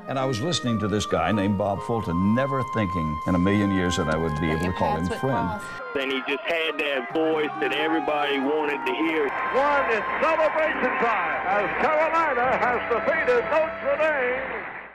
And I was listening to this guy named Bob Fulton, never thinking in a million years that I would be able to call him friend. And he just had that voice that everybody wanted to hear. One is celebration time as Carolina has defeated Notre Dame